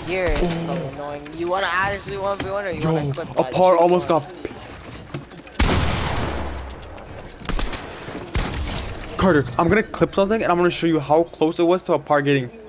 Here is so annoying. You wanna actually 1v1 or you wanna clip a par almost got. Carter, I'm gonna clip something and I'm gonna show you how close it was to a par getting